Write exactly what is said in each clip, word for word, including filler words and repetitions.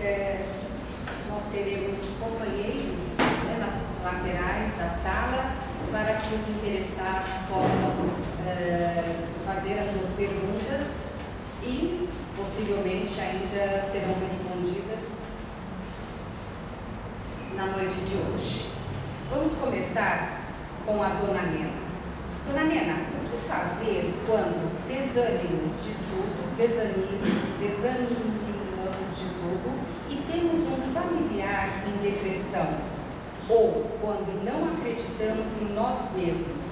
é, nós teremos companheiros, né, nas laterais da sala, para que os interessados possam é, fazer as suas perguntas e possivelmente ainda serão respondidas na noite de hoje. Vamos começar com a Dona Nena. Dona Nena, o que fazer quando desânimos de tudo, desanimos, desanimamos de tudo e temos um familiar em depressão, ou quando não acreditamos em nós mesmos?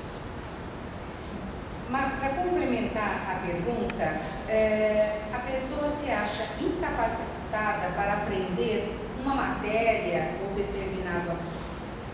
Mas, para complementar a pergunta, é, a pessoa se acha incapacitada para aprender uma matéria ou determinado assunto?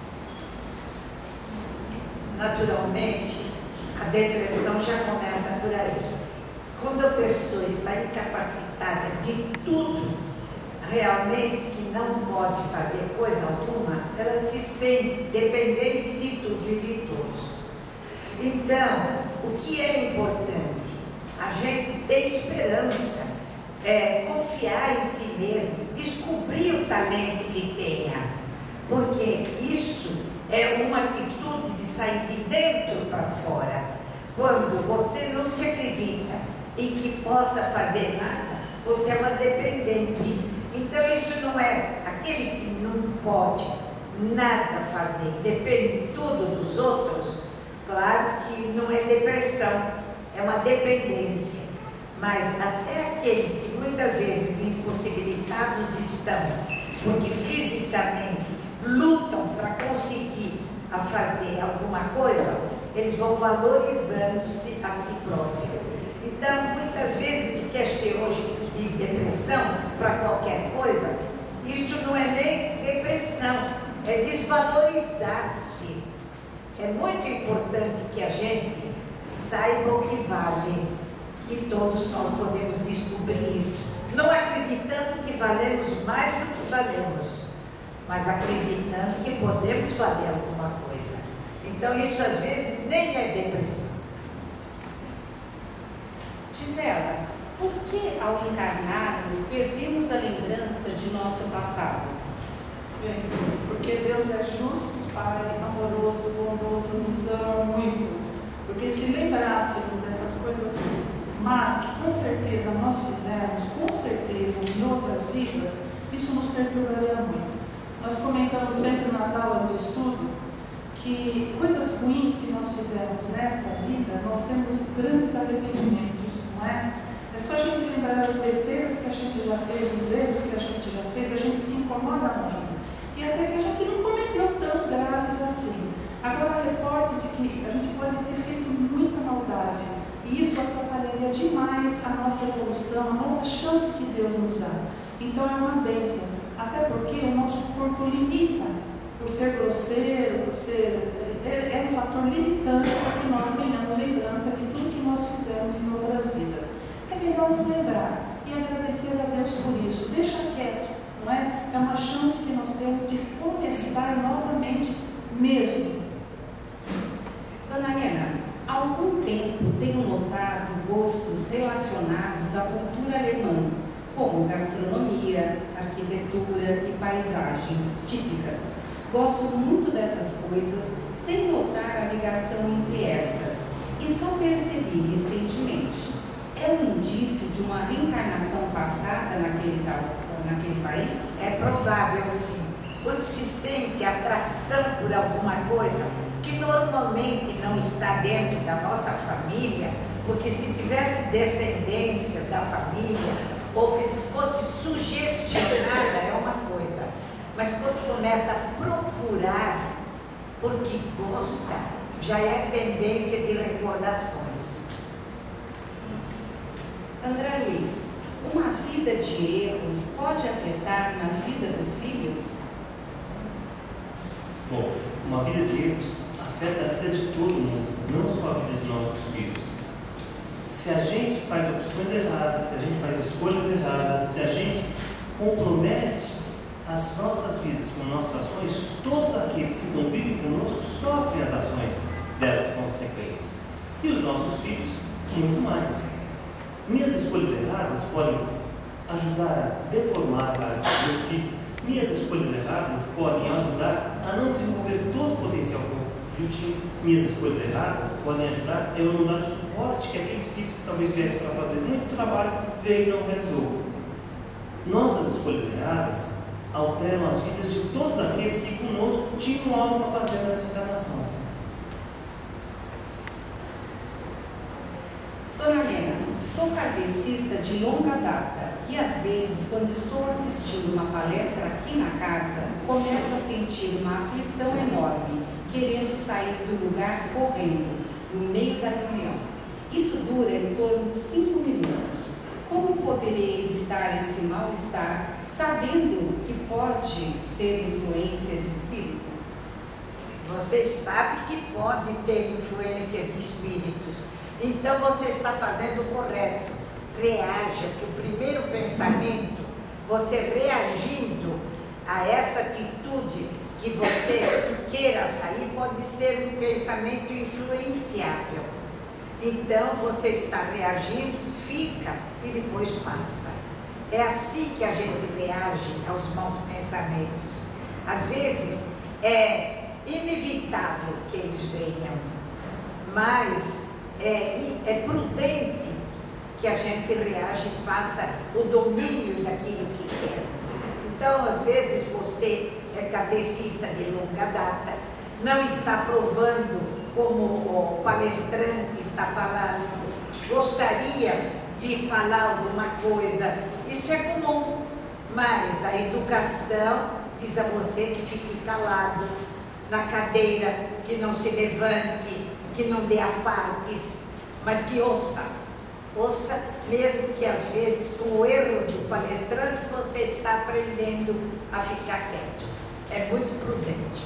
Naturalmente, a depressão já começa por aí. Quando a pessoa está incapacitada de tudo, realmente que não pode fazer coisa alguma, ela se sente dependente de tudo e de todos. Então, o que é importante? A gente ter esperança, é, confiar em si mesmo, descobrir o talento que tenha, porque isso é uma atitude de sair de dentro para fora. Quando você não se acredita e que possa fazer nada, você é uma dependente. Então isso não é aquele que não pode nada fazer, depende tudo dos outros. Claro que não é depressão, é uma dependência. Mas até aqueles que muitas vezes impossibilitados estão, porque fisicamente lutam para conseguir a fazer alguma coisa, eles vão valorizando-se a si próprio. Então, muitas vezes, o que é hoje diz depressão para qualquer coisa, isso não é nem depressão, é desvalorizar-se. É muito importante que a gente saiba o que vale, e todos nós podemos descobrir isso, não acreditando que valemos mais do que valemos, mas acreditando que podemos fazer alguma coisa. Então isso às vezes nem é depressão. Gisela, por que ao encarnarmos perdemos a lembrança de nosso passado? Bem, porque Deus é justo, Pai, amoroso, bondoso, nos ama muito. Porque se lembrássemos dessas coisas más que com certeza nós fizemos, com certeza em outras vidas, isso nos perturbaria muito. Nós comentamos sempre nas aulas de estudo que coisas ruins que nós fizemos nesta vida, nós temos grandes arrependimentos, não é? É só a gente lembrar as besteiras que a gente já fez, os erros que a gente já fez, a gente se incomoda muito. E até que a gente não cometeu tão graves assim. Agora, reporte-se que a gente pode ter feito muita maldade, e isso atrapalharia demais a nossa evolução, a nova chance que Deus nos dá. Então é uma bênção. Até porque o nosso corpo limita, por ser grosseiro, por ser, é, é um fator limitante para que nós tenhamos lembrança de tudo que nós fizemos em outras vidas. É melhor não lembrar e agradecer a Deus por isso. Deixa quieto, não é? É uma chance que nós temos de começar novamente mesmo. Dona Nena, há algum tempo tenho notado gostos relacionados à cultura alemã, como gastronomia, arquitetura e paisagens típicas. Gosto muito dessas coisas, sem notar a ligação entre estas, e só percebi recentemente. É um indício de uma reencarnação passada naquele, tal, naquele país? É provável, sim. Quando se sente atração por alguma coisa que normalmente não está dentro da nossa família, porque se tivesse descendência da família, ou que fosse sugestionada, é uma coisa. Mas quando começa a procurar porque gosta, já é tendência de recordações. André Luiz, uma vida de erros pode afetar na vida dos filhos? Bom, uma vida de erros afeta a vida de todo mundo, não só a vida de nossos filhos. Se a gente faz opções erradas, se a gente faz escolhas erradas, se a gente compromete as nossas vidas com nossas ações, todos aqueles que convivem conosco sofrem as ações delas consequências. E os nossos filhos, muito mais. Minhas escolhas erradas podem ajudar a deformar a arte de Deus, que minhas escolhas erradas podem ajudar a não desenvolver todo o potencial que eu tinha. Minhas escolhas erradas podem ajudar a eu não dar o suporte que aquele espírito que talvez viesse para fazer muito trabalho veio e não realizou. Nossas escolhas erradas alteram as vidas de todos aqueles que conosco tinham algo para fazer nessa encarnação. Dona Helena, sou kardecista de longa data e às vezes, quando estou assistindo uma palestra aqui na casa, começo a sentir uma aflição enorme, querendo sair do lugar correndo, no meio da reunião. Isso dura em torno de cinco minutos. Como poderei evitar esse mal-estar, sabendo que pode ser influência de espírito? Você sabe que pode ter influência de espíritos. Então você está fazendo o correto. Reaja, que o primeiro pensamento, você reagindo a essa atitude que você queira sair, pode ser um pensamento influenciável. Então você está reagindo, fica e depois passa. É assim que a gente reage aos maus pensamentos. Às vezes é inevitável que eles venham, mas é, é prudente que a gente reaja e faça o domínio daquilo que quer. Então, às vezes você é kardecista de longa data, não está provando como o palestrante está falando, gostaria de falar alguma coisa, isso é comum, mas a educação diz a você que fique calado na cadeira, que não se levante, que não dê apartes, mas que ouça, ouça, mesmo que às vezes com o erro do palestrante você está aprendendo a ficar quieto, é muito prudente.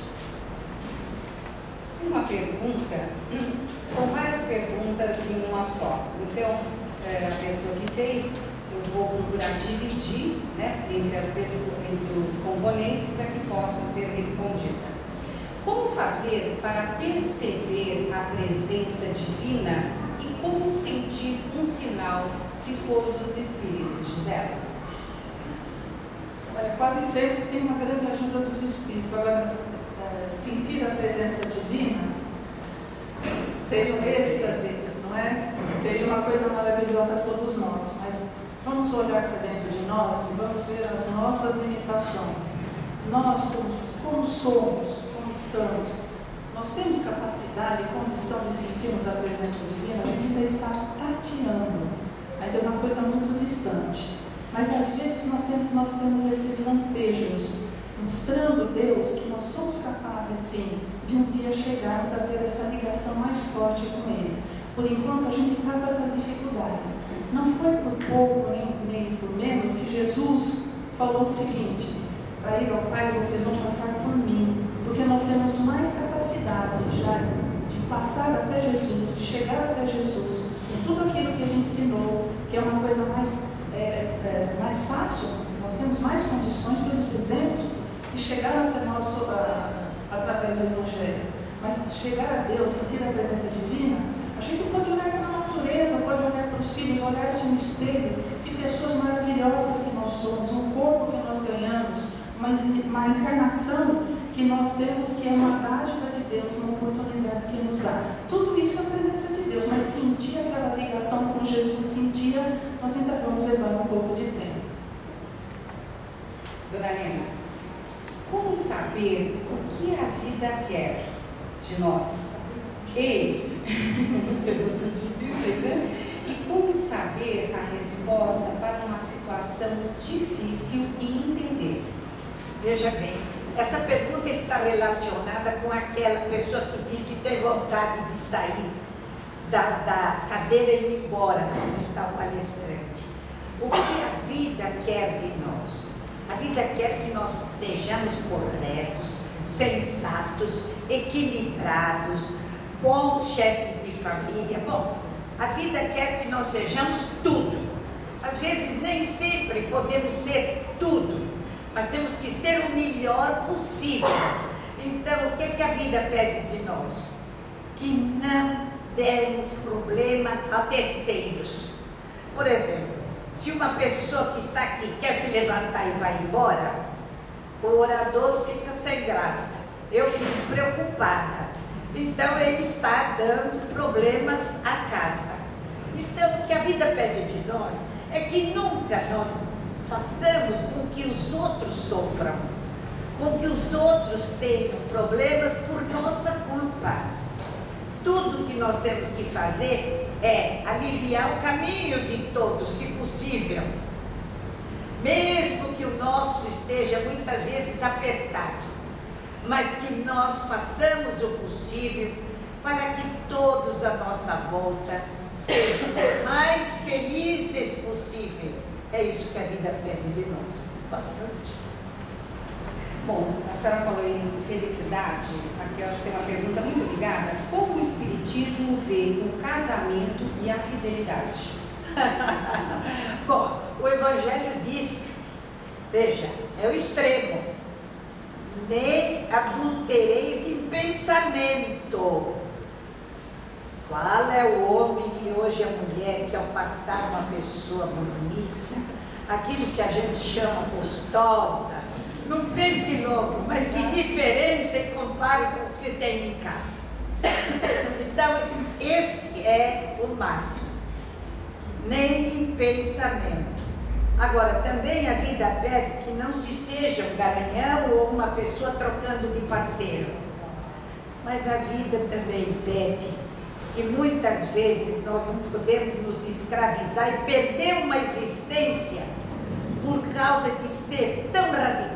Tem uma pergunta, são várias perguntas em uma só, então é, a pessoa que fez, eu vou procurar dividir, né, entre, as pessoas, entre os componentes para que possa ser respondida. Como fazer para perceber a presença divina e como sentir um sinal se for dos espíritos, Gisela? Olha, quase sempre tem uma grande ajuda dos espíritos. Agora, é, sentir a presença divina seria um êxtase, não é? Seria uma coisa maravilhosa a todos nós, mas vamos olhar para dentro de nós e vamos ver as nossas limitações. Nós, como, como somos, como estamos, nós temos capacidade e condição de sentirmos a presença divina, a gente ainda está tateando, ainda é uma coisa muito distante. Mas às vezes nós temos, nós temos esses lampejos, mostrando Deus que nós somos capazes sim de um dia chegarmos a ter essa ligação mais forte com Ele. Por enquanto a gente está com essas dificuldades. Não foi por pouco nem, nem por menos que Jesus falou o seguinte: para ir ao Pai vocês vão passar por mim, porque nós temos mais capacidade já de passar até Jesus, de chegar até Jesus, com tudo aquilo que Ele ensinou, que é uma coisa mais, é, é, mais fácil. Nós temos mais condições pelos exemplos de chegar até nós a, através do Evangelho. Mas chegar a Deus, sentir a presença divina, a gente pode olhar para a natureza, pode olhar para os filhos, olhar-se no espelho, que pessoas maravilhosas que nós somos, um corpo que nós ganhamos, mas uma encarnação que nós temos, que é uma dádiva de Deus, uma oportunidade que Ele nos dá. Tudo isso é a presença de Deus, mas sentir aquela ligação com Jesus, sentir, nós ainda vamos levar um pouco de tempo. Dona Helena, como saber o que a vida quer de nós? Eles, perguntas difíceis, né? E como saber a resposta para uma situação difícil e entender? Veja bem, essa pergunta está relacionada com aquela pessoa que diz que tem vontade de sair da, da cadeira e ir embora, onde está o palestrante. O que a vida quer de nós? A vida quer que nós sejamos corretos, sensatos, equilibrados, bons chefes de família. Bom, a vida quer que nós sejamos tudo. Às vezes nem sempre podemos ser tudo, mas temos que ser o melhor possível. Então, o que, que a vida pede de nós? Que não demos problema a terceiros. Por exemplo, Se uma pessoa que está aqui quer se levantar e vai embora, o orador fica sem graça. Eu fico preocupada. Então ele está dando problemas à casa. Então o que a vida pede de nós é que nunca nós façamos com que os outros sofram, com que os outros tenham problemas por nossa culpa. Tudo que nós temos que fazer é aliviar o caminho de todos, se possível. Mesmo que o nosso esteja muitas vezes apertado, mas que nós façamos o possível para que todos à nossa volta sejam mais felizes possíveis. É isso que a vida pede de nós, bastante. Bom, a senhora falou em felicidade, aqui eu acho que tem uma pergunta muito ligada. Como o Espiritismo vê o casamento e a fidelidade? Bom, o Evangelho diz, veja, é o extremo, nem adultereis em pensamento. Qual é o homem e hoje a mulher que ao passar uma pessoa bonita, aquilo que a gente chama gostosa, não pense logo, mas que diferença e compare com o que tem em casa. Então, esse é o máximo. Nem em pensamento. Agora, também a vida pede que não se seja um garanhão ou uma pessoa trocando de parceiro. Mas a vida também pede que muitas vezes nós não podemos nos escravizar e perder uma existência por causa de ser tão radical.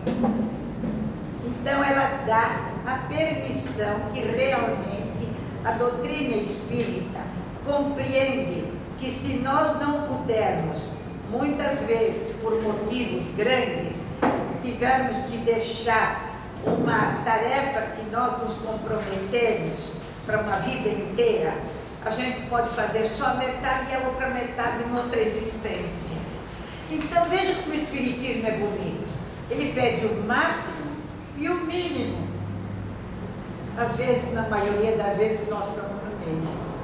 Então ela dá a permissão que realmente a doutrina espírita compreende que se nós não pudermos, muitas vezes por motivos grandes, tivermos que deixar uma tarefa que nós nos comprometemos para uma vida inteira, a gente pode fazer só a metade e a outra metade em outra existência. Então veja como o Espiritismo é bonito. Ele pede o máximo e o mínimo. Às vezes, na maioria das vezes, nós estamos no meio.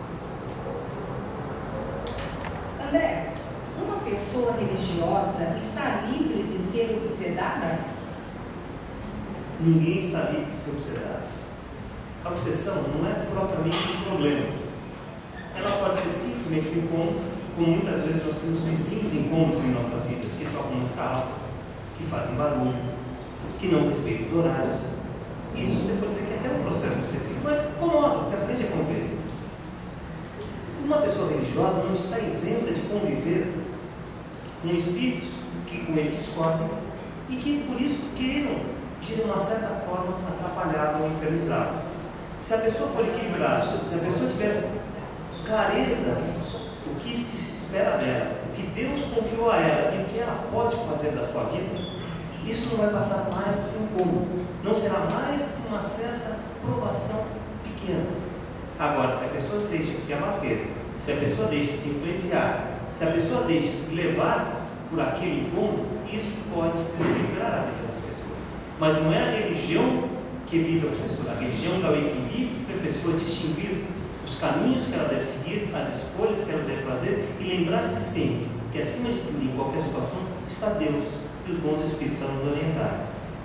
André, uma pessoa religiosa está livre de ser obsedada? Ninguém está livre de ser obsedado. A obsessão não é propriamente um problema. Ela pode ser simplesmente um incômodo, como muitas vezes nós temos vizinhos incômodos em nossas vidas, que tocam música alta, que fazem barulho, que não respeitam os horários. Isso você pode dizer que é até um processo obsessivo, mas incomoda, você aprende a conviver. Uma pessoa religiosa não está isenta de conviver com espíritos que com ele discordam e que por isso queiram, de uma certa forma, atrapalhar ou infernizar. Se a pessoa for equilibrada, se a pessoa tiver clareza do que se espera dela, o que Deus confiou a ela e o que ela pode fazer da sua vida, isso não vai passar mais do que um pouco, não será mais do que uma certa provação pequena. Agora, se a pessoa deixa se abater, se a pessoa deixa se influenciar, se a pessoa deixa se levar por aquele incômodo, isso pode desequilibrar a vida dessa pessoa. Mas não é a religião que evita a obsessora. A religião dá o equilíbrio para a pessoa distinguir os caminhos que ela deve seguir, as escolhas que ela deve fazer e lembrar-se sempre que acima de tudo, em qualquer situação, está Deus e os bons espíritos a nos orientar.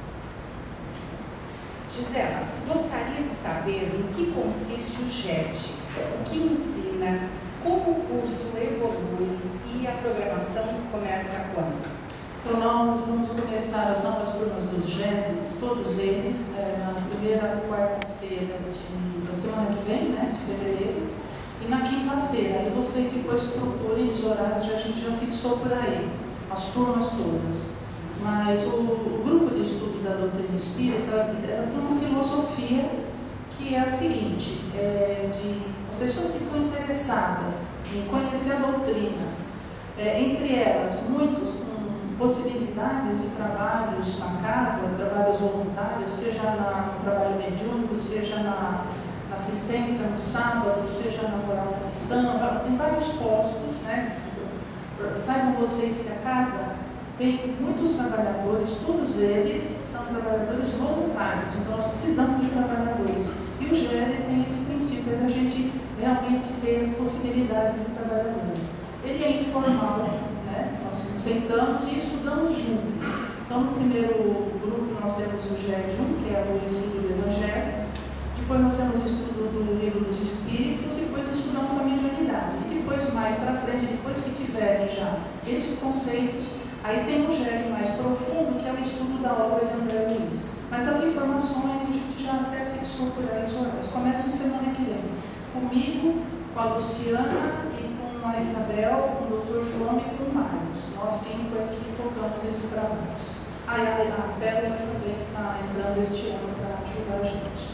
Gisela, gostaria de saber no que consiste o G E D, o que ensina, como o curso evolui e a programação começa quando? Então nós vamos começar as novas turmas dos G E Ds, todos eles, é, na primeira quarta-feira da semana que vem, né, de fevereiro, e na quinta-feira. Aí vocês depois procurem os horários, a gente já fixou por aí, as turmas todas. Mas o, o grupo de estudo da doutrina espírita tem uma filosofia que é a seguinte, é de as pessoas que estão interessadas em conhecer a doutrina, é, entre elas, muitos com possibilidades de trabalhos na casa, trabalhos voluntários, seja na, no trabalho mediúnico, seja na, na assistência no sábado, seja na moral cristã, tem vários postos, né? Saibam vocês que a casa tem muitos trabalhadores, todos eles são trabalhadores voluntários, então nós precisamos de trabalhadores. E o G E D tem esse princípio de a gente realmente ter as possibilidades de trabalhadores. Ele é informal, né? nós nos sentamos e estudamos juntos. Então, no primeiro grupo nós temos o G E D um, que é o estudo do Evangelho. Depois nós temos o estudo do Livro dos Espíritos, e depois estudamos a mediunidade. E depois, mais para frente, depois que tiverem já esses conceitos, aí tem o G E D mais profundo, que é o estudo da obra de André Luiz. Mas as informações a gente já até fixou por aí os horários. Começa semana que vem. Comigo, com a Luciana e com a Isabel, com o doutor João e com o Marcos. Nós cinco aqui tocamos esses trabalhos. Aí a, a Pérola também está entrando este ano para ajudar a gente.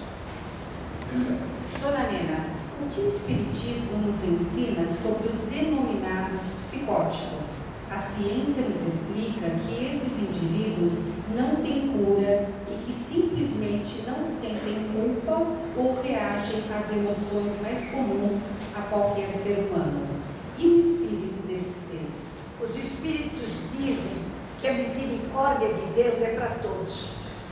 Dona Nena, o que o Espiritismo nos ensina sobre os denominados psicóticos? A ciência nos explica que esses indivíduos não têm cura e que simplesmente não sentem culpa ou reagem às emoções mais comuns a qualquer ser humano. E o espírito desses seres? Os espíritos dizem que a misericórdia de Deus é para todos.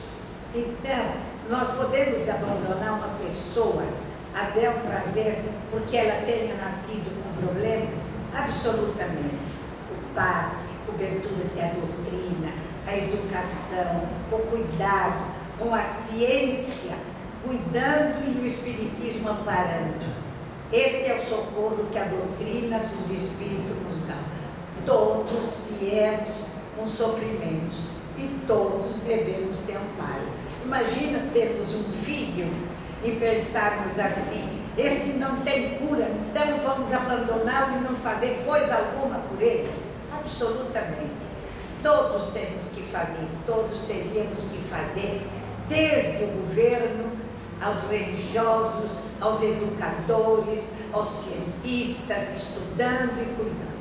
Então, nós podemos abandonar uma pessoa a bel prazer porque ela tenha nascido com problemas? Absolutamente. O passe, cobertura da doutrina, a educação, o cuidado, com a ciência, cuidando e o espiritismo amparando. Este é o socorro que a doutrina dos espíritos nos dá. Todos viemos com sofrimentos e todos devemos ter amparo. Imagina termos um filho e pensarmos assim: esse não tem cura, então vamos abandoná-lo e não fazer coisa alguma por ele? Absolutamente. Todos temos que fazer, todos teríamos que fazer, desde o governo, aos religiosos, aos educadores, aos cientistas, estudando e cuidando.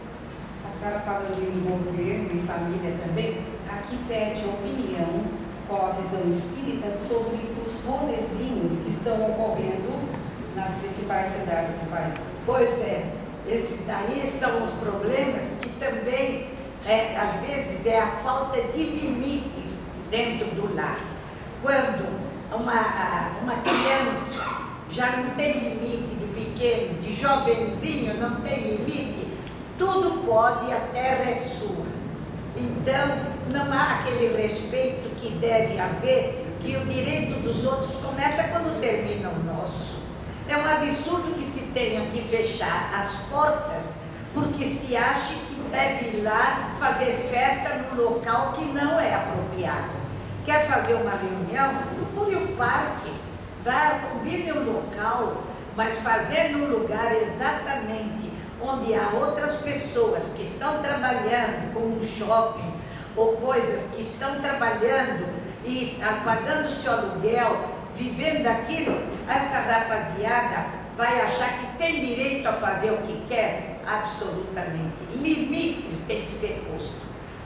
A senhora falando em governo e família também, aqui pede opinião, qual a visão espírita sobre os rolezinhos que estão ocorrendo nas principais cidades do país. Pois é, esses daí são os problemas que também, é, às vezes, é a falta de limites dentro do lar. Quando uma, uma criança já não tem limite de pequeno, de jovenzinho não tem limite, tudo pode e a terra é sua. Então, não há aquele respeito que deve haver, que o direito dos outros começa quando termina o nosso. É um absurdo que se tenha que fechar as portas porque se acha que deve ir lá fazer festa num local que não é apropriado. Quer fazer uma reunião? Procure um parque, vá, combine um local, mas fazer num lugar exatamente onde há outras pessoas que estão trabalhando, como um shopping, ou coisas que estão trabalhando e pagando seu aluguel, vivendo aquilo, essa rapaziada vai achar que tem direito a fazer o que quer? Absolutamente. Limites têm que ser postos.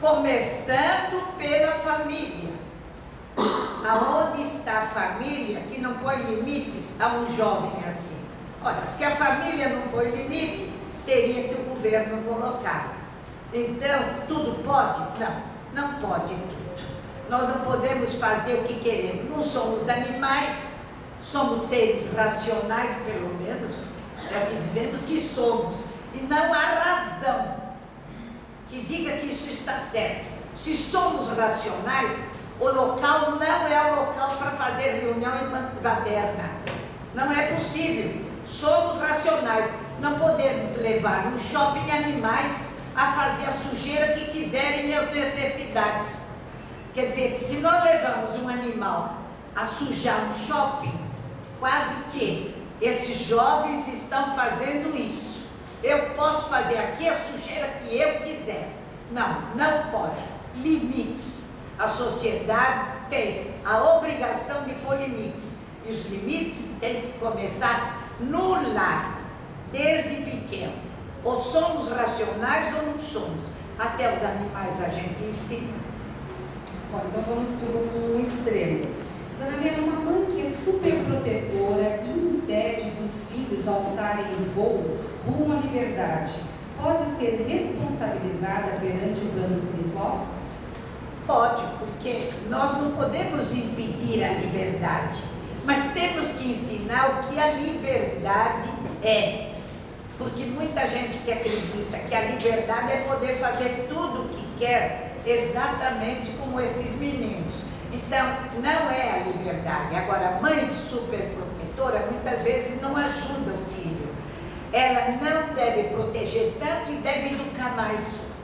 Começando pela família. Aonde está a família que não põe limites a um jovem assim? Ora, se a família não põe limite, teria que o governo colocar. Então, tudo pode? Não, não pode tudo. Nós não podemos fazer o que queremos. Não somos animais, somos seres racionais, pelo menos, é o que dizemos que somos. E não há razão que diga que isso está certo. Se somos racionais, o local não é o local para fazer reunião em baderna. Não é possível. Somos racionais. Não podemos levar um shopping animais a fazer a sujeira que quiserem e as necessidades. Quer dizer, se nós levamos um animal a sujar um shopping, quase que esses jovens estão fazendo isso. Eu posso fazer aqui a sujeira que eu quiser. Não, não pode. Limites. A sociedade tem a obrigação de pôr limites. E os limites têm que começar no lar, desde pequeno. Ou somos racionais ou não somos. Até os animais a gente ensina. Bom, então vamos por um extremo. Dona Nena, uma mãe que é super protetora e impede dos filhos alçarem o voo rumo à liberdade, pode ser responsabilizada perante o plano espiritual? Pode, porque nós não podemos impedir a liberdade, mas temos que ensinar o que a liberdade é. Porque muita gente que acredita que a liberdade é poder fazer tudo o que quer, exatamente como esses meninos. Então, não é a liberdade. Agora, a mãe superprotetora muitas vezes não ajuda o filho. Ela não deve proteger tanto e deve educar mais.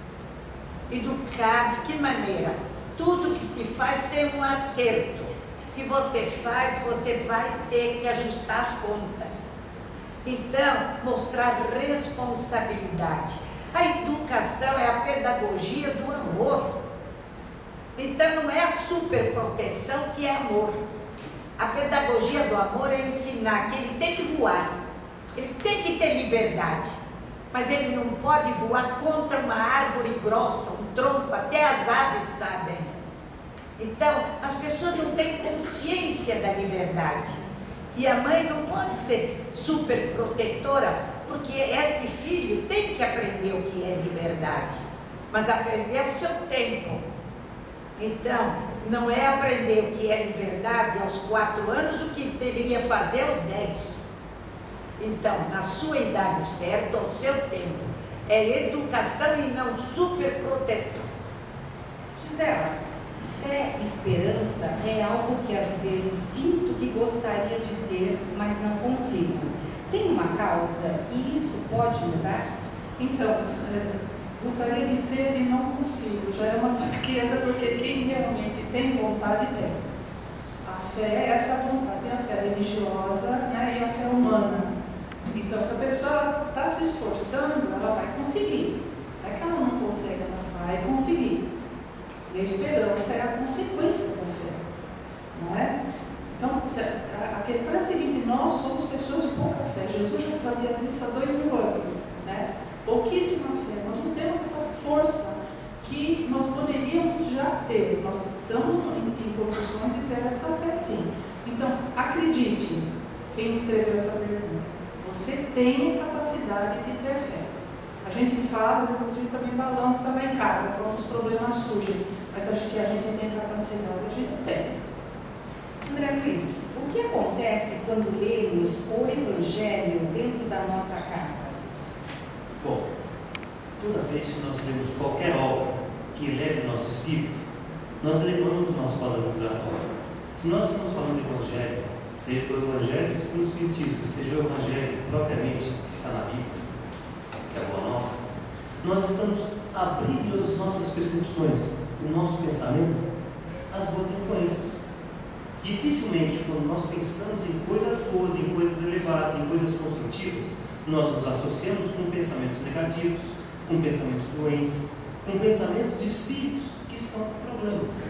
Educar de que maneira? Tudo que se faz tem um acerto. Se você faz, você vai ter que ajustar as contas. Então, mostrar responsabilidade. A educação é a pedagogia do amor. Então, não é a superproteção que é amor. A pedagogia do amor é ensinar que ele tem que voar, ele tem que ter liberdade, mas ele não pode voar contra uma árvore grossa, um tronco, até as aves sabem. Então, as pessoas não têm consciência da liberdade. E a mãe não pode ser super protetora, porque esse filho tem que aprender o que é liberdade, mas aprender ao seu tempo. Então, não é aprender o que é liberdade aos quatro anos, o que deveria fazer aos dez. Então, na sua idade certa, ao seu tempo. É educação e não superproteção. Gisela, fé e esperança é algo que às vezes sinto que gostaria de ter, mas não consigo. Tem uma causa e isso pode mudar? Então, é, gostaria de ter e não consigo. Já é uma fraqueza, porque quem realmente tem vontade tem. A fé é essa vontade, tem a fé religiosa, né, e a fé humana. Então, se a pessoa está se esforçando, ela vai conseguir. Não é que ela não consegue, ela vai conseguir. E a esperança é a consequência da fé, não é? Então, a questão é a seguinte: nós somos pessoas de pouca fé. Jesus já sabia disso há dois mil anos, né? Pouquíssima fé. Nós não temos essa força que nós poderíamos já ter. Nós estamos em, em condições de ter essa fé, sim. Então, acredite, quem escreveu essa pergunta, você tem a capacidade de ter fé. A gente fala, às vezes a gente também balança lá em casa, quando os problemas surgem, mas acho que a gente tem capacidade, a gente tem. André Luiz, o que acontece quando lemos o Evangelho dentro da nossa casa? Bom, toda vez que nós lemos qualquer obra que eleve o nosso espírito, nós elevamos o nosso valor vibratório. Se nós estamos falando do Evangelho, seja o Evangelho segundo o Espiritismo, seja o Evangelho propriamente que está na Bíblia, que é a Boa Nova, nós estamos abrindo as nossas percepções, o nosso pensamento, às boas influências. Dificilmente, quando nós pensamos em coisas boas, em coisas elevadas, em coisas construtivas, nós nos associamos com pensamentos negativos, com pensamentos ruins, com pensamentos de espíritos que estão com problemas.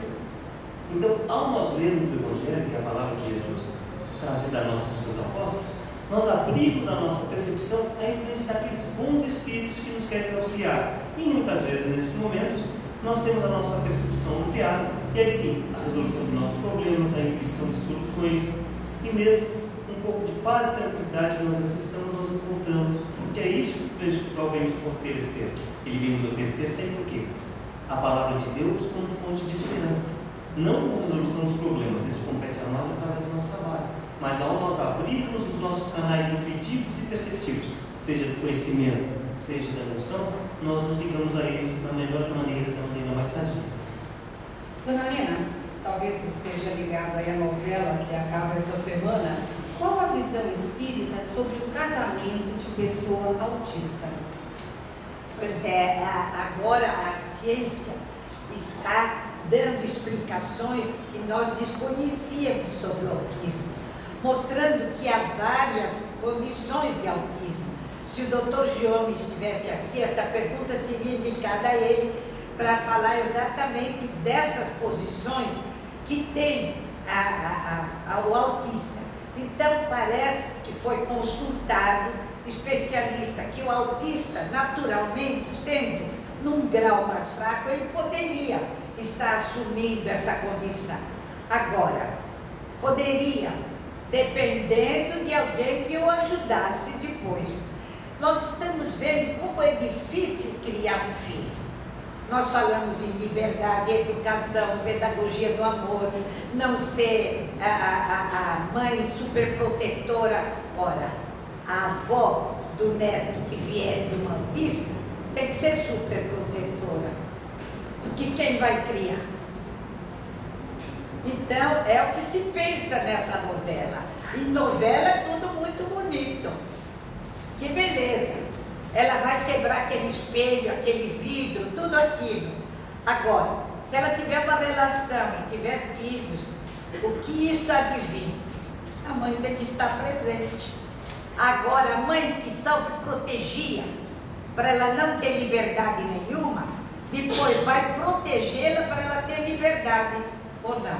Então, ao nós lermos o Evangelho, que é a palavra de Jesus, trazida a nós por seus apóstolos, nós abrimos a nossa percepção à influência daqueles bons espíritos que nos querem auxiliar. E muitas vezes, nesses momentos, nós temos a nossa percepção ampliada, e aí sim, a resolução dos nossos problemas, a intuição de soluções, e mesmo um pouco de paz e tranquilidade que nós necessitamos, nós encontramos, porque é isso que nós vemos oferecer. Ele vem nos oferecer sempre o quê? A palavra de Deus como fonte de esperança. Não com resolução dos problemas, isso compete a nós através do nosso trabalho, mas ao nós abrirmos os nossos canais intuitivos e perceptivos, seja do conhecimento, seja da emoção, nós nos ligamos a eles da melhor maneira, da maneira mais sadia. Dona Lena, talvez esteja ligado aí à novela que acaba essa semana. Qual a visão espírita sobre o casamento de pessoa autista? Pois é, agora a ciência está dando explicações que nós desconhecíamos sobre o autismo, mostrando que há várias condições de autismo. Se o doutor Giome estivesse aqui, essa pergunta seria indicada a ele para falar exatamente dessas posições que tem a, a, a, o autista. Então, parece que foi consultado especialista, que o autista, naturalmente, sendo num grau mais fraco, ele poderia estar assumindo essa condição. Agora, poderia, dependendo de alguém que o ajudasse depois. Nós estamos vendo como é difícil criar um filho. Nós falamos em liberdade, educação, pedagogia do amor, não ser a, a, a mãe superprotetora. Ora, a avó do neto que vier de uma autista tem que ser super protetora, porque quem vai criar? Então, é o que se pensa nessa novela. E novela é tudo muito bonito. Que beleza! Ela vai quebrar aquele espelho, aquele vidro, tudo aquilo. Agora, se ela tiver uma relação e tiver filhos, o que isso adivinha? A mãe tem que estar presente. Agora, a mãe que só protegia, para ela não ter liberdade nenhuma, depois vai protegê-la para ela ter liberdade ou não.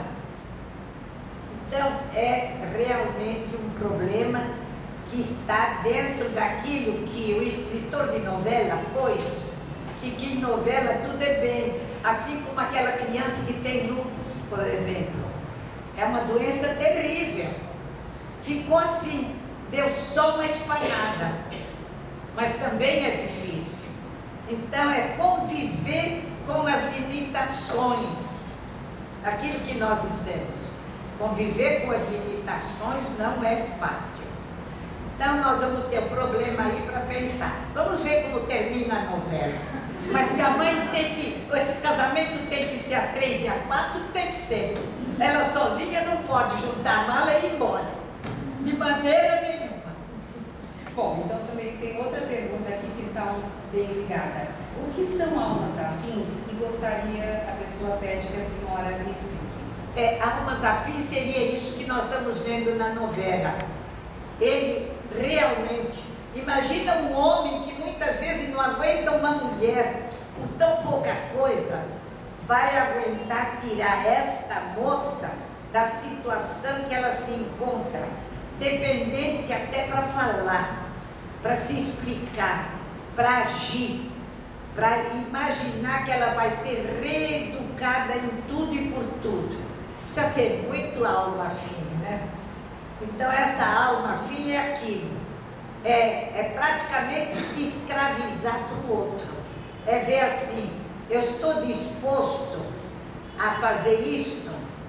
Então, é realmente um problema que está dentro daquilo que o escritor de novela pôs, e que em novela tudo é bem, assim como aquela criança que tem lúpus, por exemplo. É uma doença terrível. Ficou assim, deu só uma espanada, mas também é difícil. Então é conviver com as limitações, aquilo que nós dissemos. Conviver com as limitações não é fácil. Então nós vamos ter um problema aí para pensar. Vamos ver como termina a novela. Mas se a mãe tem que, esse casamento tem que ser a três e a quatro, tem que ser. Ela sozinha não pode juntar a mala e ir embora. De maneira nenhuma. Bom, então também tem outra pergunta aqui que está bem ligada. O que são almas afins? E gostaria, a pessoa pede que a senhora me explique. É, almas afins seria isso que nós estamos vendo na novela. Ele realmente, imagina um homem que muitas vezes não aguenta uma mulher com tão pouca coisa, vai aguentar tirar esta moça da situação que ela se encontra, dependente até para falar, para se explicar, para agir, para imaginar que ela vai ser reeducada em tudo e por tudo. Precisa ser muito alma afim, né? Então essa alma afim é aquilo, é, é praticamente se escravizar para o outro, é ver assim, eu estou disposto a fazer isto.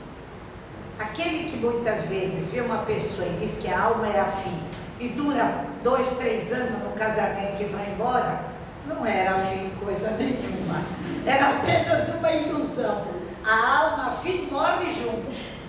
Aquele que muitas vezes vê uma pessoa e diz que a alma é afim e dura dois, três anos no casamento e vai embora, não era afim coisa nenhuma, era apenas uma ilusão. A alma afim morre junto.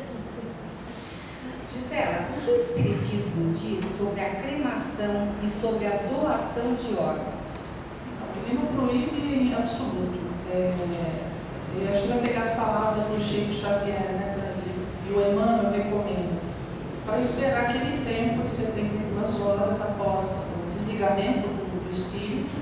Gisela, o que o Espiritismo diz sobre a cremação e sobre a doação de órgãos? Ele não proíbe em absoluto. É, eu acho que vai pegar as palavras do Chico Xavier, né, e o Emmanuel recomenda, para esperar aquele tempo de setenta e duas horas após o desligamento do, do espírito,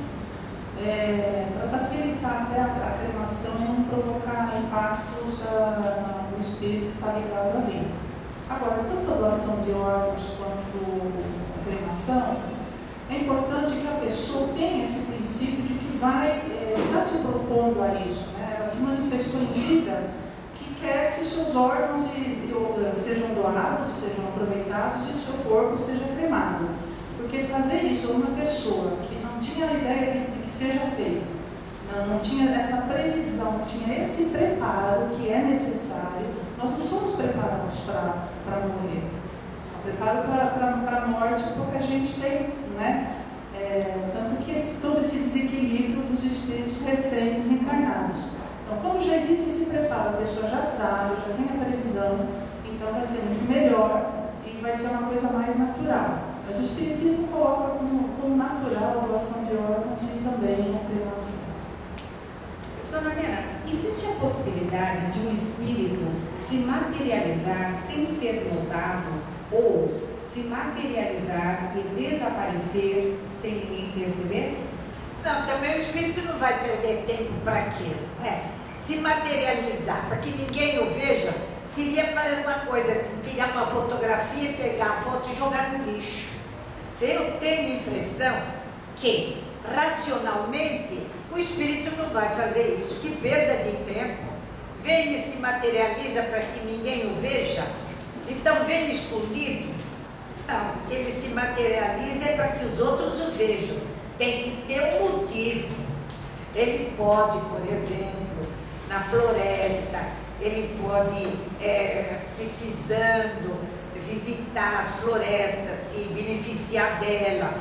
é, para facilitar até a, a cremação e não provocar impactos a, no espírito que está ligado ali. Agora, tanto a doação de órgãos quanto a cremação, é importante que a pessoa tenha esse princípio de que vai, é, está se propondo a isso, né? Ela se manifestou em vida que quer que seus órgãos e, e, sejam doados, sejam aproveitados e o seu corpo seja cremado. Porque fazer isso a uma pessoa que não tinha a ideia de, de que seja feito, não, não tinha essa previsão, não tinha esse preparo que é necessário, nós não somos preparados para morrer. O preparo para a morte é pouca gente tem, né? É, tanto que esse, todo esse desequilíbrio dos espíritos recentes encarnados. Então, quando já existe esse preparo, a pessoa já sabe, já tem a previsão, então vai ser muito melhor e vai ser uma coisa mais natural. Mas o Espiritismo coloca como, como natural a doação de órgãos e também a cremação. Dona Helena, existe a possibilidade de um espírito se materializar sem ser notado ou se materializar e desaparecer sem ninguém perceber? Não, também o espírito não vai perder tempo para aquilo, né? Se materializar, para que ninguém o veja, seria mais uma coisa, tirar uma fotografia, pegar a foto e jogar no lixo. Eu tenho a impressão que, racionalmente, o espírito não vai fazer isso. Que perda de tempo. Vem e se materializa para que ninguém o veja. Então vem escondido. Não, se ele se materializa é para que os outros o vejam. Tem que ter um motivo. Ele pode, por exemplo, na floresta, ele pode, é, precisando visitar as florestas, se beneficiar dela,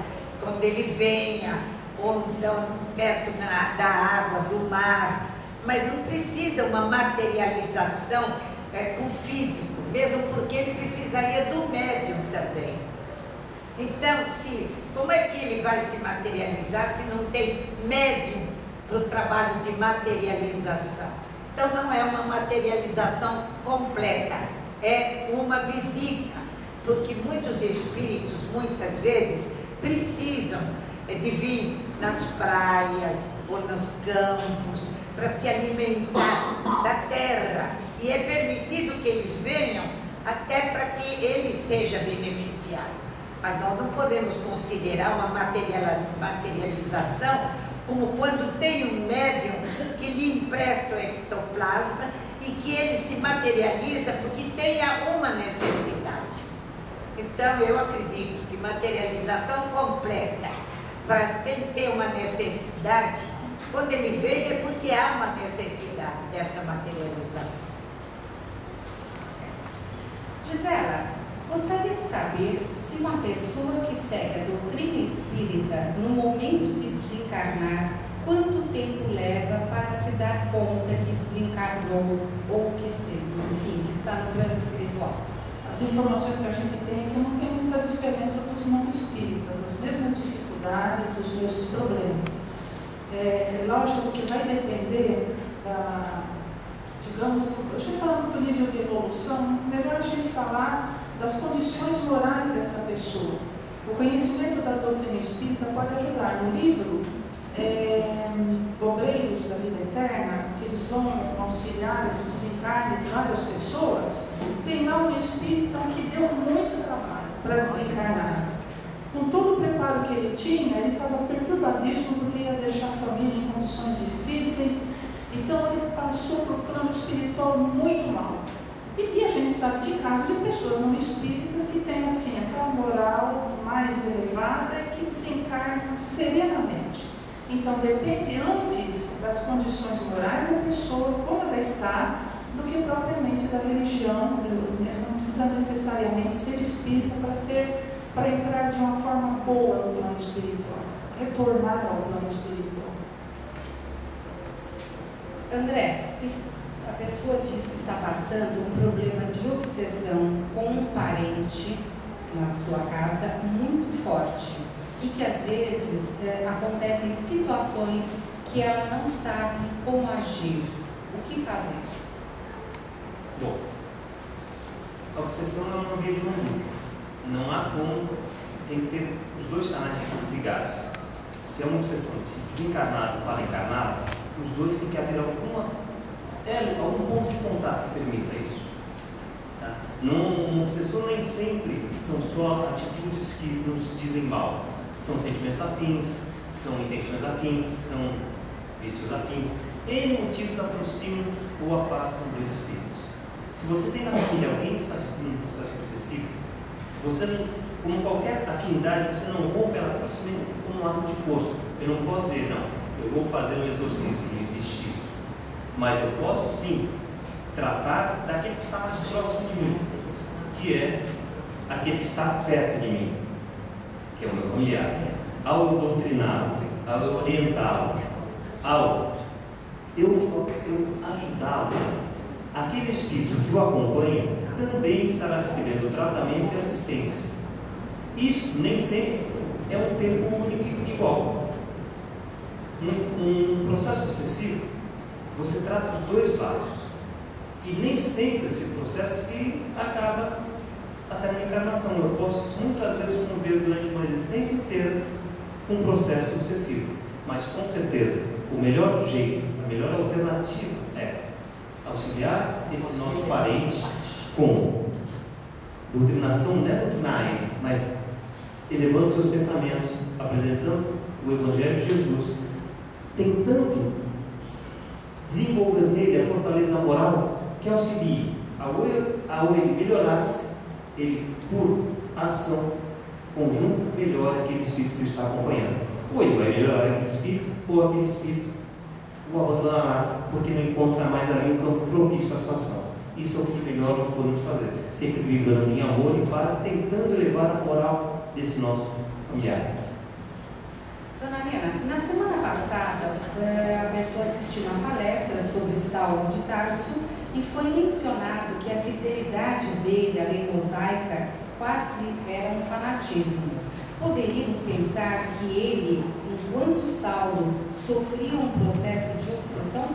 quando ele venha, ou então perto na, da água, do mar, mas não precisa uma materialização é, com o físico, mesmo porque ele precisaria do médium também. Então, se, como é que ele vai se materializar se não tem médium para o trabalho de materialização? Então, não é uma materialização completa, é uma visita, porque muitos espíritos, muitas vezes, precisam de vir nas praias ou nos campos para se alimentar da terra, e é permitido que eles venham até para que ele seja beneficiado. Mas nós não podemos considerar uma materialização como quando tem um médium que lhe empresta o ectoplasma e que ele se materializa porque tenha uma necessidade. Então, eu acredito que materialização completa, para sem ter uma necessidade, quando ele vem é porque há uma necessidade dessa materialização. Gisela, gostaria de saber se uma pessoa que segue a doutrina espírita no momento de desencarnar, quanto tempo leva para se dar conta que desencarnou ou que, enfim, que está no plano espiritual? As informações que a gente tem é que não tem muita diferença para os não espíritas, as mesmas dificuldades, os mesmos problemas. É lógico que vai depender da, digamos, a gente fala muito nível de evolução, melhor a gente falar das condições morais dessa pessoa. O conhecimento da doutrina espírita pode ajudar. No livro é, Obreiros da Vida Eterna, que eles vão auxiliar os desencarnes de várias pessoas, tem lá um espírita que deu muito trabalho para desencarnar. Com todo o preparo que ele tinha, ele estava perturbadíssimo porque ia deixar a família em condições difíceis. Então ele passou para o plano espiritual muito mal. E a gente sabe de casos de pessoas não espíritas que têm assim aquela moral mais elevada e que desencarnam serenamente. Então depende antes das condições morais da pessoa, como ela está, do que propriamente da religião. Não precisa necessariamente ser espírita para ser para entrar de uma forma boa no plano espiritual, retornar ao plano espiritual. André, a pessoa diz que está passando um problema de obsessão com um parente na sua casa muito forte e que às vezes é, acontecem situações que ela não sabe como agir. O que fazer? Bom, a obsessão é uma via de mão dupla. Não há como, tem que ter os dois canais ligados. Se é uma obsessão de desencarnado para encarnado, os dois têm que haver alguma, é, algum ponto de contato que permita isso. Tá? Não, um obsessor nem sempre são só atitudes que nos dizem mal. São sentimentos afins, são intenções afins, são vícios afins. N motivos aproximam ou afastam dois espíritos. Se você tem na família alguém que está sofrendo um processo obsessivo, você não, como qualquer afinidade, você não rompe ela simplesmente como um ato de força. Eu não posso dizer, não, eu vou fazer um exorcismo, não existe isso. Mas eu posso sim tratar daquele que está mais próximo de mim, que é aquele que está perto de mim, que é o meu familiar. Ao eu doutriná-lo, ao eu orientá-lo, ao eu, eu ajudá-lo, aquele espírito que o acompanha também estará recebendo tratamento e assistência. Isso nem sempre é um tempo único e igual. Um, um processo obsessivo, você trata os dois lados. E nem sempre esse processo se acaba até na encarnação. Eu posso muitas vezes conviver durante uma existência inteira com um processo obsessivo. Mas com certeza, o melhor jeito, a melhor alternativa é auxiliar esse nosso parente com doutrinação, não é doutrinar ele, mas elevando seus pensamentos, apresentando o Evangelho de Jesus, tentando desenvolver nele a fortaleza moral que auxilie ao, ao ele melhorar-se, ele, por ação conjunta, melhora aquele espírito que o está acompanhando. Ou ele vai melhorar aquele espírito, ou aquele espírito o abandonará, porque não encontra mais ali um campo propício à situação. Isso é o que melhor nós podemos fazer, sempre vibrando em amor e paz, tentando elevar a moral desse nosso familiar. Dona Nena, na semana passada, a pessoa assistiu uma palestra sobre Saulo de Tarso e foi mencionado que a fidelidade dele à lei mosaica quase era um fanatismo. Poderíamos pensar que ele, enquanto Saulo, sofria um processo de obsessão?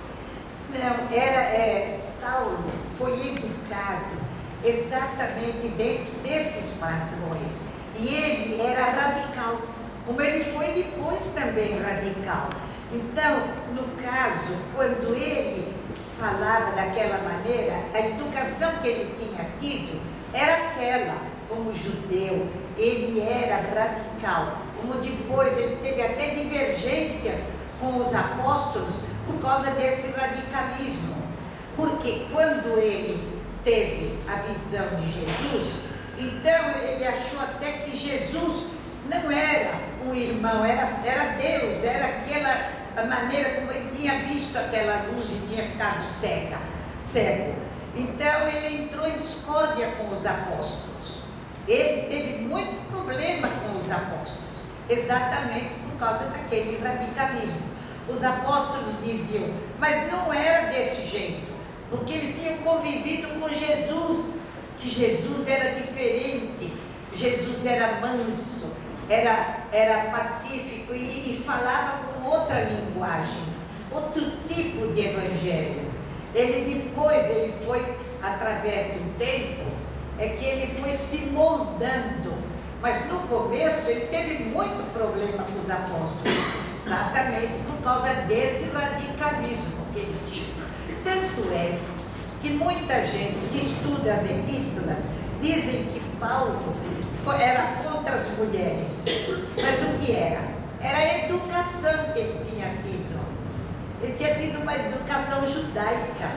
Não, era, é, Saulo foi educado exatamente dentro desses padrões. E ele era radical, como ele foi depois também radical. Então, no caso, quando ele falava daquela maneira, a educação que ele tinha tido era aquela, como judeu, ele era radical. Como depois ele teve até divergências com os apóstolos por causa desse radicalismo. Porque quando ele teve a visão de Jesus, então ele achou até que Jesus não era um irmão, era, era Deus, era aquela a maneira como ele tinha visto aquela luz e tinha ficado cega, cego. Então ele entrou em discórdia com os apóstolos. Ele teve muito problema com os apóstolos, exatamente por causa daquele radicalismo. Os apóstolos diziam, mas não era desse jeito, porque eles tinham convivido com Jesus, que Jesus era diferente, Jesus era manso, era, era pacífico e, e falava com outra linguagem, outro tipo de evangelho. Ele depois, ele foi, através do tempo, é que ele foi se moldando, mas no começo ele teve muito problema com os apóstolos, exatamente por causa desse radicalismo que ele tinha. Tanto é que muita gente que estuda as epístolas dizem que Paulo foi, era contra as mulheres. Mas o que era? Era a educação que ele tinha tido. Ele tinha tido uma educação judaica.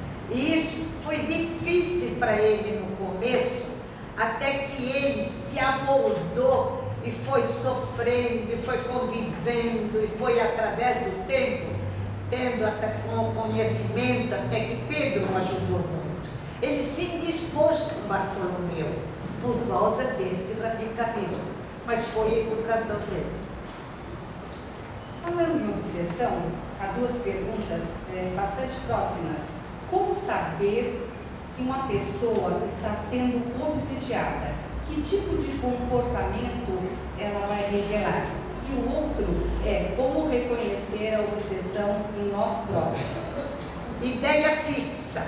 E isso foi difícil para ele no começo, até que ele se amoldou e foi sofrendo, e foi convivendo, e foi através do tempo, tendo até com conhecimento, até que Pedro o ajudou muito. Ele se indispôs com Bartolomeu por causa desse radicalismo, mas foi a educação dele. Falando em obsessão, há duas perguntas é, bastante próximas. Como saber que uma pessoa está sendo obsidiada? Que tipo de comportamento ela vai revelar? E o outro é como reconhecer a obsessão em nós próprios. Ideia fixa.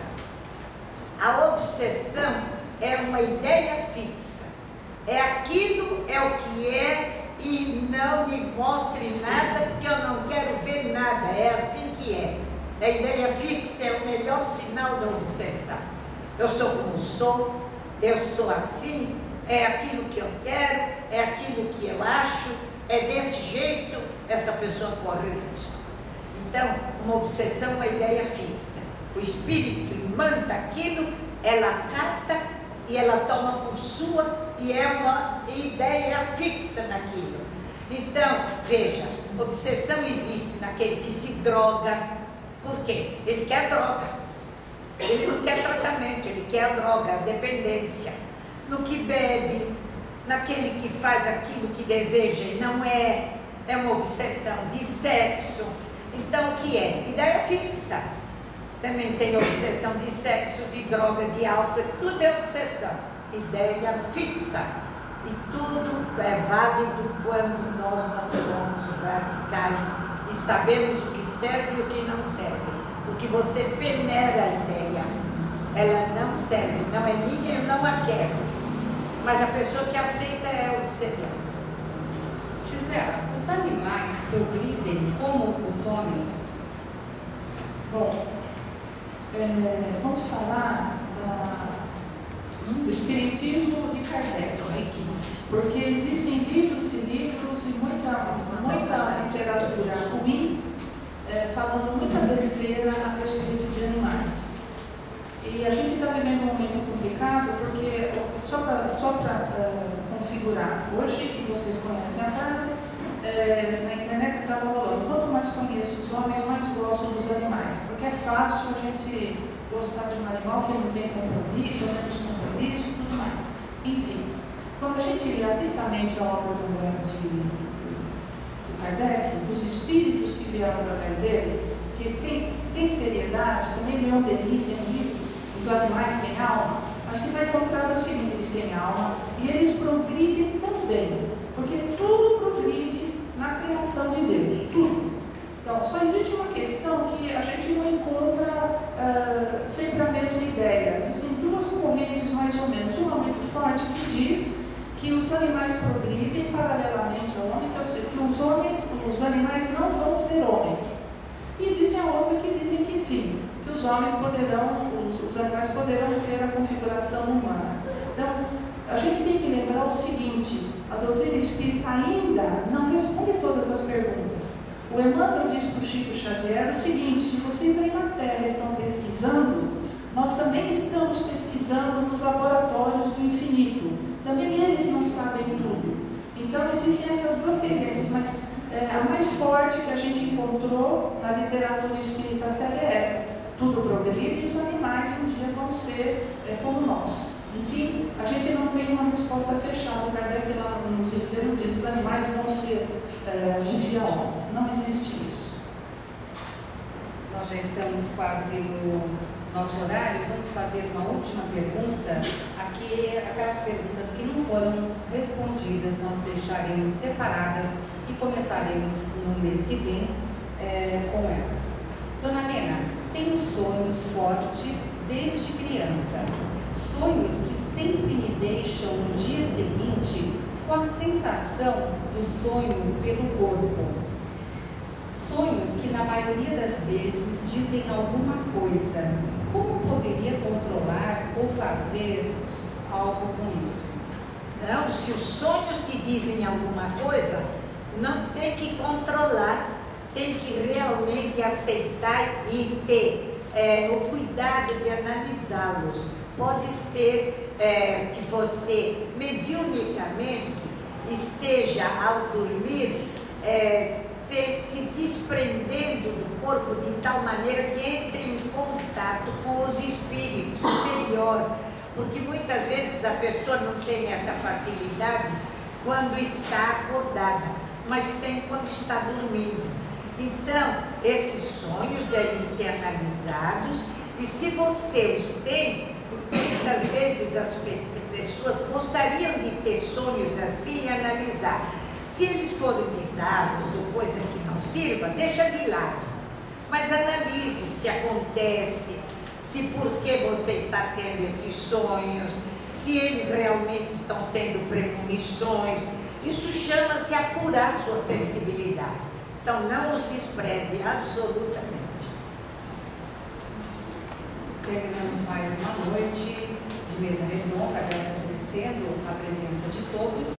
A obsessão é uma ideia fixa. É aquilo, é o que é, e não me mostre nada, porque eu não quero ver nada. É assim que é. A ideia fixa é o melhor sinal da obsessão. Eu sou como sou, eu sou assim, é aquilo que eu quero, é aquilo que eu acho, é desse jeito, essa pessoa corre risco. Então, uma obsessão é uma ideia fixa. O espírito manda aquilo, ela capta e ela toma por sua e é uma ideia fixa naquilo. Então, veja, obsessão existe naquele que se droga. Por quê? Ele quer droga. Ele não quer tratamento, ele quer a droga, a dependência. No que bebe, naquele que faz aquilo que deseja e não é, é uma obsessão de sexo. Então, o que é? Ideia fixa. Também tem obsessão de sexo, de droga, de álcool, tudo é obsessão. Ideia fixa. E tudo é válido quando nós não somos radicais e sabemos o que serve e o que não serve. O que você peneira a ideia, ela não serve, não é minha, eu não a quero. Mas a pessoa que aceita é obsedada. Gisela, os animais progridem como os homens? Bom, é, vamos falar da, do espiritismo de Kardec, porque existem livros e livros e muita, muita literatura ruim, é, falando muita besteira a respeito de animais. E a gente está vivendo um momento complicado, porque, só para só para uh, configurar, hoje, e vocês conhecem a frase, é, na internet estava rolando, quanto mais conheço os homens, mais gosto dos animais, porque é fácil a gente gostar de um animal que não tem compromisso, menos compromisso e tudo mais. Enfim, quando a gente lê atentamente a obra do, de, do Kardec, dos espíritos que vieram através dele, que tem, tem seriedade, também não é um delito, tem um livro, os animais têm alma, acho que vai encontrar o seguinte: eles têm alma e eles progridem também, porque tudo progride na criação de Deus, tudo. Então, só existe uma questão que a gente não encontra uh, sempre a mesma ideia. Existem duas correntes mais ou menos, uma muito forte que diz que os animais progridem paralelamente ao homem, que, seja, que os homens, os animais não vão ser homens. E existe a outra que dizem que sim, que os homens poderão, os, os animais poderão ter a configuração humana. Então, a gente tem que lembrar o seguinte: a doutrina espírita ainda não responde todas as perguntas. O Emmanuel diz para o Chico Xavier o seguinte: se vocês aí na Terra estão pesquisando, nós também estamos pesquisando nos laboratórios do infinito. Também eles não sabem tudo. Então existem essas duas tendências, mas é, a mais forte que a gente encontrou na literatura espírita séria é essa: tudo progride e os animais um dia vão ser é, como nós. Enfim, a gente não tem uma resposta fechada. O Kardec lá nos livros diz: os animais vão ser é, um dia homens. Não existe isso. Nós já estamos quase no nosso horário. Vamos fazer uma última pergunta. Aqui, aquelas perguntas que não foram respondidas, nós deixaremos separadas e começaremos no mês que vem é, com elas. Dona Nena, tenho sonhos fortes desde criança. Sonhos que sempre me deixam no dia seguinte com a sensação do sonho pelo corpo. Sonhos que na maioria das vezes dizem alguma coisa. Como poderia controlar ou fazer algo com isso? Não, se os sonhos te dizem alguma coisa, não tem que controlar, tem que realmente aceitar e ter é, o cuidado de analisá-los. Pode ser é, que você, mediunicamente, esteja ao dormir é, se, se desprendendo do corpo de tal maneira que entre em contato com os espíritos superiores, porque muitas vezes a pessoa não tem essa facilidade quando está acordada, mas tem quando está dormindo. Então, esses sonhos devem ser analisados, e se você os tem, muitas vezes as pessoas gostariam de ter sonhos assim e analisar. Se eles forem bizarros ou coisa que não sirva, deixa de lado. Mas analise se acontece, se por que você está tendo esses sonhos, se eles realmente estão sendo premonições. Isso chama-se apurar sua sensibilidade. Então não os despreze absolutamente. Terminamos mais uma noite de mesa redonda.